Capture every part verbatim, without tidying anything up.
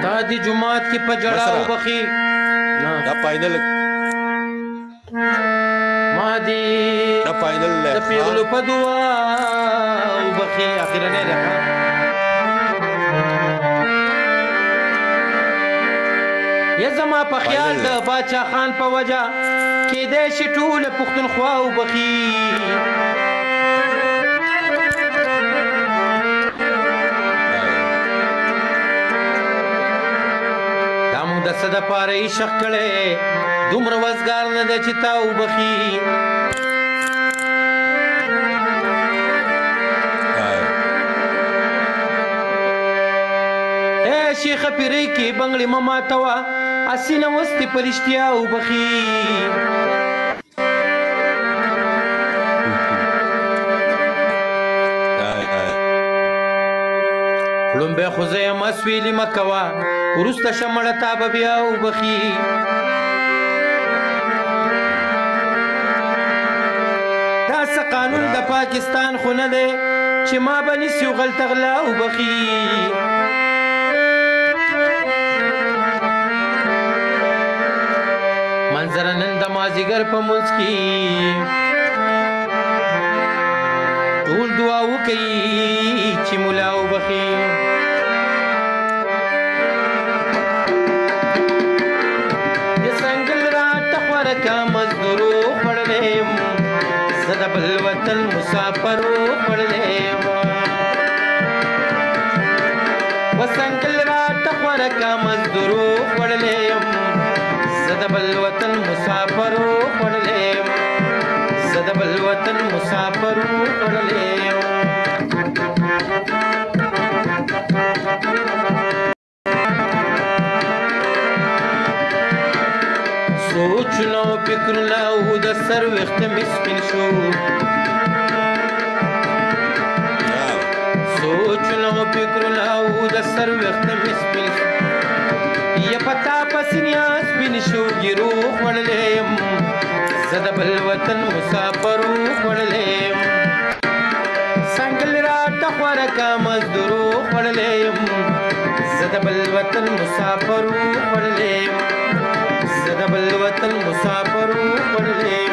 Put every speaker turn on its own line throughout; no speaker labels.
تا دی جماعت کی پجڑا او بخی
دا فائنل
ما دی
دا فائنل
دا پیغلو پا دعا او بخی آخرنے رکھا یا زما پا خیال دا باچا خان پا وجہ کی دیش طول پختونخوا او بخی د صد پاره عشق کړي دومره وزګار نه دی چې تا وبخي اے شیخ پیری کې بنگلې مما توا اسینه وستې پرشتیا وبخي لومبه خو زه یم اسویلي مه کوه وروسته شمړه تا به بیا وبخي داسې قانون د پاکستان خو نه دی چې ما به نیسي غلطه غلا وبخي منظره نن د مازدیګر په منځ کې ټول دعا وکړي چې ملا وبخي کا مزدورو پڑھلیم زدہ بلوطن مسافرو پڑھلیم وسنگل را تخور کا مزدورو پڑھلیم زدہ بلوطن مسافرو پڑھلیم زدہ بلوطن مسافرو پڑھلیم سوچنا فکر لاو د سر وخت مسکین شو سوچنا فکر لاو د سر وخت مسکین شو یا پتا پسنیا سپین شو ګرو خړلیم زد بل وطن مسافرو خړلیم سنگل را ټخور کا مزدورو خړلیم زد بل وطن مسافرو خړلیم زده بل وطن مسافرو خړلیم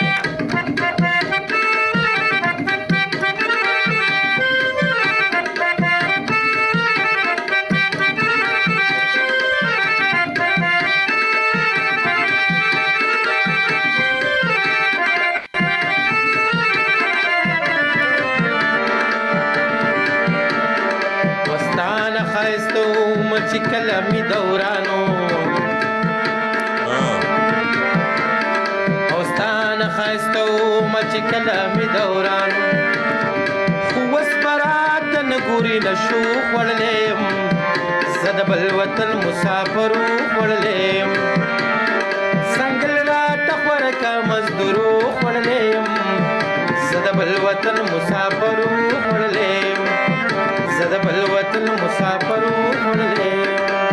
وستانه ښایسته ومه چې کله مې دورانو خایستو مچ کلامي دوران خو وسپرات نګوري نشو خړلیم زد بل وطن مسافرو خړلیم سنگل را تخور کا مزدورو خړلیم زد بل وطن مسافرو خړلیم زد بل وطن مسافرو خړلیم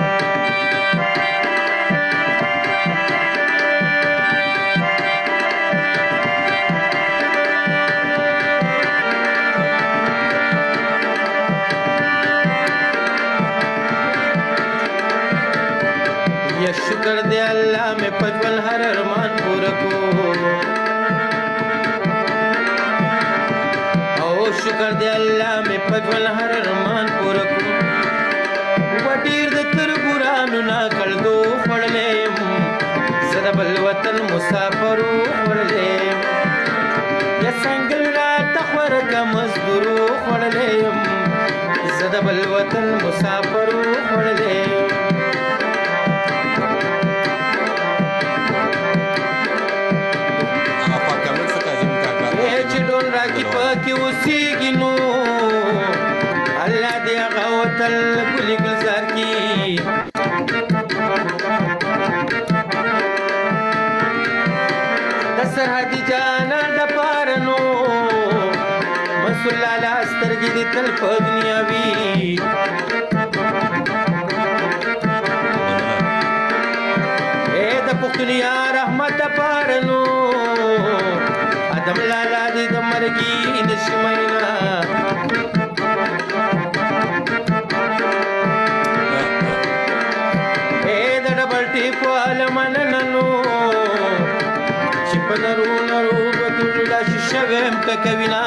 شکر دے اللہ میں پجول ہر ارمان پورا کو او شکر دے اللہ میں پجول ہر ارمان پورا کو وڈیر دے تر برانو نا کر دو خڑلیم زدہ بل وطن مسافرو خڑلیم یا سنگل را تخور کا مزدورو خڑلیم زدہ بل وطن مسافرو خڑلیم راکی پاکی وسیگی نو اللہ دی آغا وطل گلی گلزار کی دسر حدی جانا دا پارنو مسول لالا استرگی دی تل پا دنیاوی اے دا پختنیا رحمت دا پارنو آدم لالا دی د مرګي نشمینا په نرو نرو ګوتو لا شیشه ویم ټکوینه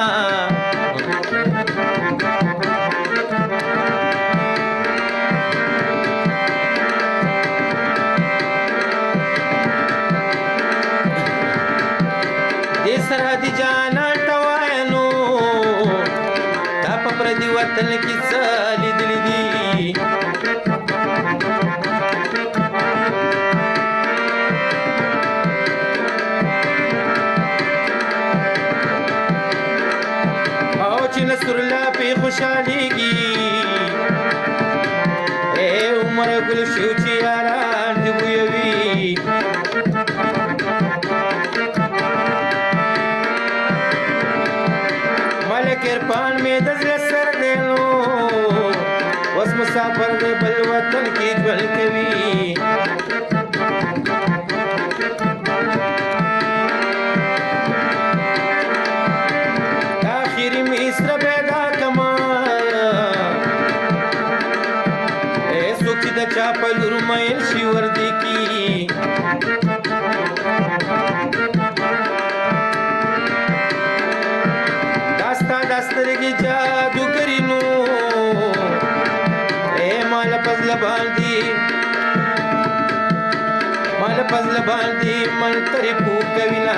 دې سرحدي جانا ټوایانو تا په پردي وطن کې څه لیدلي دي نصرالله پی خوشحالیږي اے عمر ګل شو چې یاران دې ویوي ملک عرفان مې د زړه سر دی نو اوس مسافر دی بل وطن کې ژوند کوي چاپلور مېل شي وردی کی داستا داسترګي جادوګری نو اے مال پزل باندې مال پزل باندې من ترې پو کوینا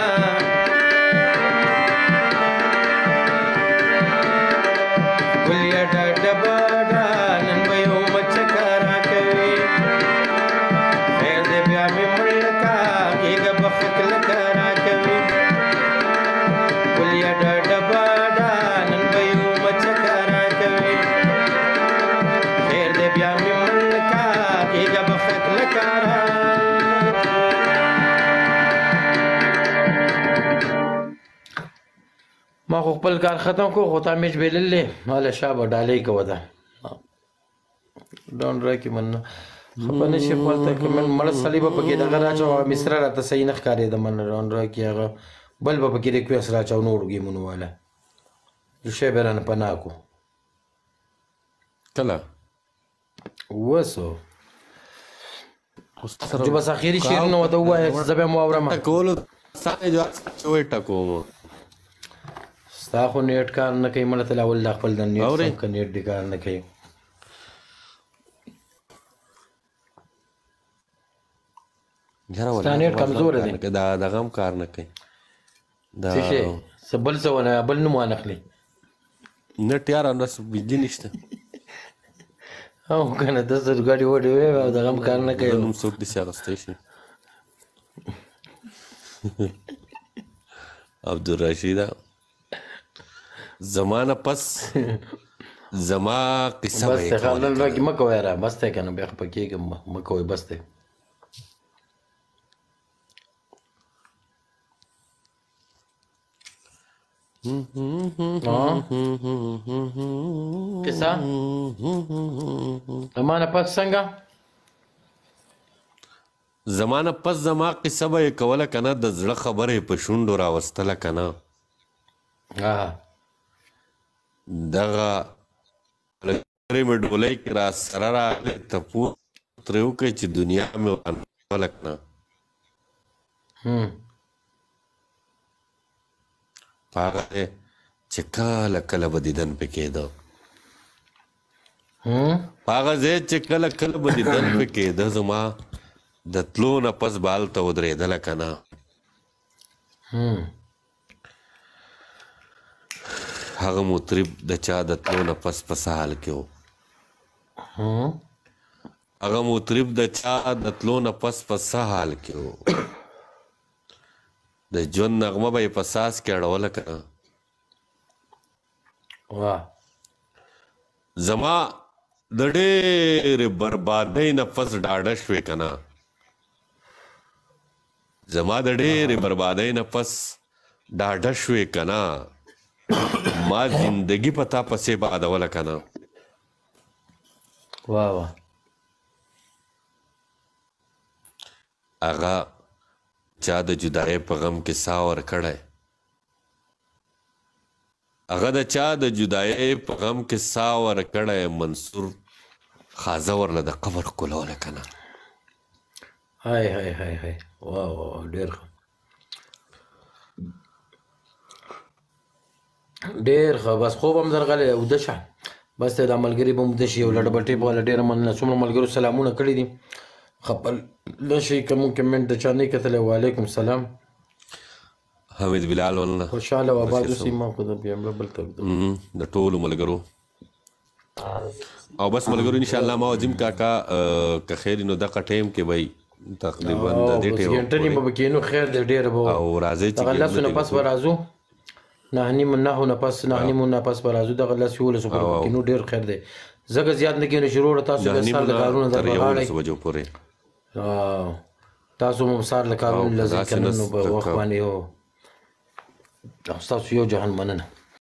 ګلیا ډډبا نن ويو مچکارا ما خو خپل کار ختم کو خو تا میچ بیللې مال شابه ډالۍ کو ده ډون راکی من خپل نشي خپل ته من مړ صلیبه پکې دغه راچو مصر راته صحیح نه ښکارې د من ډون راکی هغه بل به پکې د کویس راچو نور ګیمونو والا شی بیرانه پناه کو
کله
وسو جو بس اخیری شعر نو وته وای زبې مو اورم
کول سای جو چوي ټکو
ستا خو نیټ کار نه کوي مړه ته اول د خپل د نیټ څنګه نیټ دی کار نه کوي ستا نیټ کمزور دی
دا دغه هم کار نه کوي دا
څه بل څه ونه بل نوم وانخلي
نیټ یاره نس بجلی نشته
او کنه د زړه غاډي وډي وې او دغه هم کار نه کوي
نوم څوک دي سیاغسته شي عبدالرشید زمانه پس زما قصه
بس ته خلل راکی مکو یاره بس ته کنه بیا پکېږم مکو بس ته قصه زمانه پس څنګه
زمانه پس زما قصه به کوله کنه د زړه خبرې په شونډو راوستله کنه دغه لکرې مې ډولۍ کې را سره راغلی تپوس ترې وکړئ چې دنیا مې ورانوله کنه په هغه دی چې کله کله به دیدن پې کېده په هغه ځای چې کله کله به دیدن پې کېده زما د تلو نه پس به هلته ودرېدله که نه هغه مطرب د چا د تلو نه پس په څه حال کې و هغه مطرب د چا د تلو نه پس په څه حال کې و د ژوند نغمه به یې په ساز کې اړوله که نه زما د ډېرې بربادۍ نه پس ډاډه شوې که نه زما د ډېرې بربادۍ نه پس ډاډه شوې که نه ما زندگی په تا پسې بادوله که نه
واه واه
هغه چا د جدایۍ په غم کې سا ورکړی هغه د چا د جدایۍ په غم کې سا ورکړی منصور خازه ورله د قبر ښکلوله که نه
هاي هاي هاي هاي واه واه ډېر ښه ډېر ښه بس خوب هم درغلی اوده شه بس ته دا ملګري به موده شي یو لډ بټې په والا ډېره مننه څومره ملګرو سلامونه کړي دي خپل نه شي که مونږ کمنټ د چا نه کتلی وعلیکم سلام
حمید بلال ولنه
خوشحاله و آباد اوسئ ما خو د بیا بل ته
د ټولو ملګرو او بس ملګرو ان شاء الله ما عظیم کاکا که خیر نو دغه ټایم کې وای تقریبا د دې ټیم
ګنټه نیمه به کېنو خیر دی ډېره به
او راځي چې
دغه لسو نه پس به راځو نهه نیمو نهو نه پس نهه نیمو نه پس به راځو دغه لس یولسو پورې به کېنو ډېر خیر دی ځکه زیات نه کېنو چې وروره تاسو بیا سهار د کارونو در بغاړئ
بجو پورې
تاسو مو سهار له کارونو له ځای کنه نو به وخت باندې او ستاسو یو جهان مننه